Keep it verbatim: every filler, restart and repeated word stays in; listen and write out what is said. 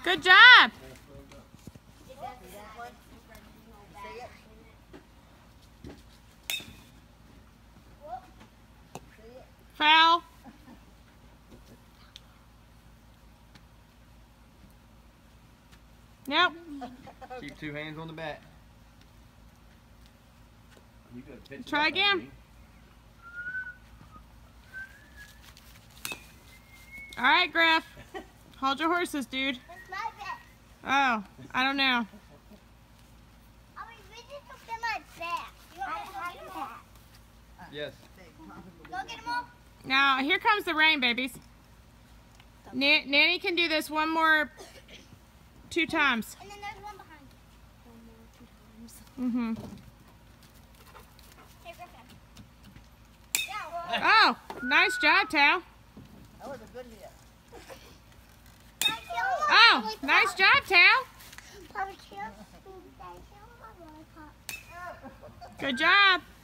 Good job. Foul. Nope. Keep two hands on the bat. Try again. All right, Griff. Hold your horses, dude. It's my bat. Oh, I don't know. I mean, we just took them my bat. You want me to go get them all? Yes. Go get them all? Now, here comes the rain, babies. Na Nanny can do this one more, two times. And then there's one behind you. One more, two times. Mm-hmm. Hey, Griffin. Yeah. Oh, nice job, Tao. That was a good hit. Oh, nice job, Tao. Good job.